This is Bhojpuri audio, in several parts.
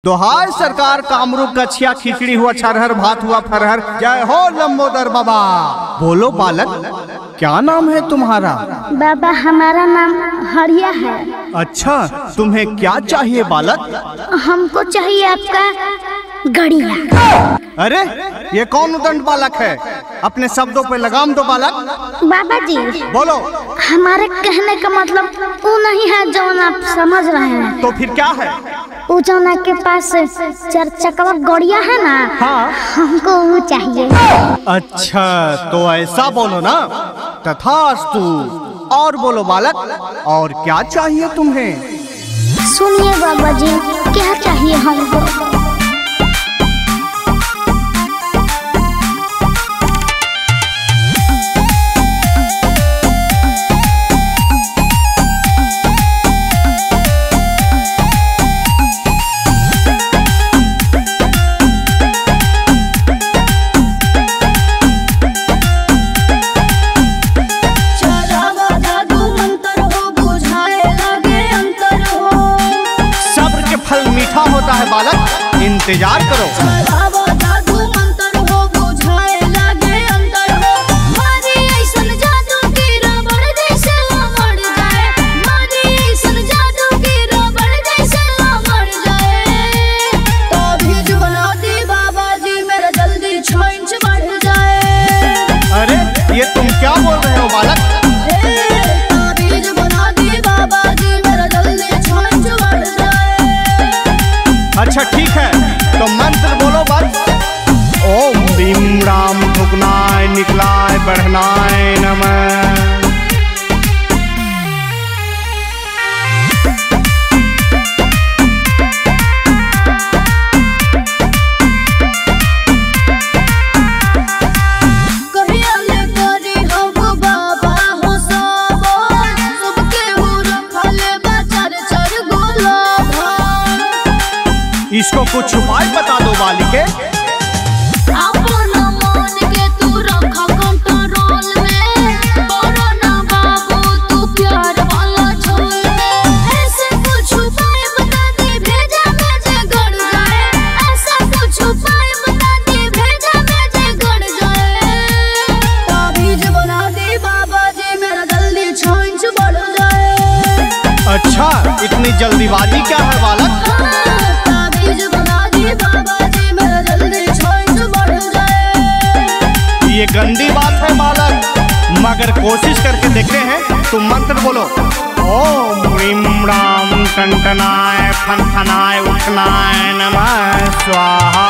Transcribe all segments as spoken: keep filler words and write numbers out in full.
तो हाय सरकार कामरूप कछिया खिचड़ी हुआ छरहर भात हुआ फरहर। जय हो लंबोदर बाबा। बोलो बालक, क्या नाम है तुम्हारा? बाबा हमारा नाम हरिया है। अच्छा, तुम्हें क्या चाहिए बालक? हमको चाहिए आपका गड़िया। अरे ये कौन उदंड बालक है? अपने शब्दों पे लगाम दो बालक। बाबा जी बोलो। हमारे कहने का मतलब वो नहीं है जो आप समझ रहे हैं। तो फिर क्या है? वो जो के पास चार चकवा गड़िया है ना, हाँ हमको वो चाहिए। अच्छा तो ऐसा बोलो ना, तथास्तु। और बोलो बालक, और क्या चाहिए तुम्हें? सुनिए बाबा जी, क्या चाहिए हमको? फल मीठा होता है बालक, इंतजार करो। अरे ये तुम क्या बोल रहे हो बालक? अच्छा ठीक है, तो मंत्र बोलो बस। ओम भीम राम ठुकनाय निकलाय बढ़नाय नमः। इसको कुछ उपाय बता दो बालिके। अच्छा इतनी जल्दीबाजी क्या है बालक? ये गंदी बात है बालक, मगर कोशिश करके देखते हैं। तुम मंत्र बोलो। ओम ह्रीम राम टनटनाय फनफनाय उठनाय नमः स्वाहा।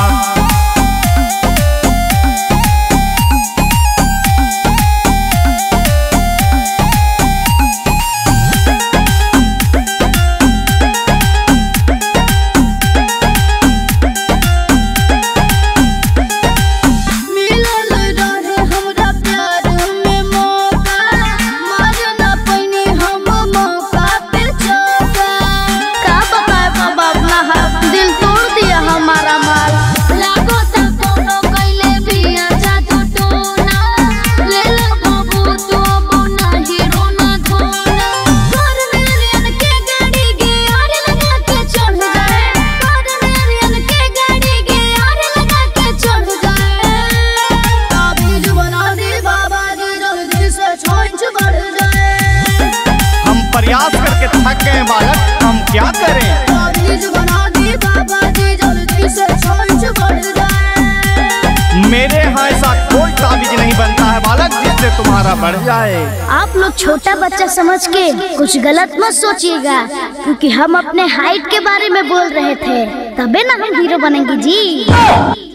प्रयास करके थक गए बालक, हम क्या करें? मेरे यहाँ ऐसा कोई ताबीज नहीं बनता है बालक जिससे तुम्हारा बढ़ जाए। आप लोग छोटा बच्चा समझ के कुछ गलत मत सोचिएगा, क्योंकि हम अपने हाइट के बारे में बोल रहे थे, तबे ना हम हीरो बनेंगे जी।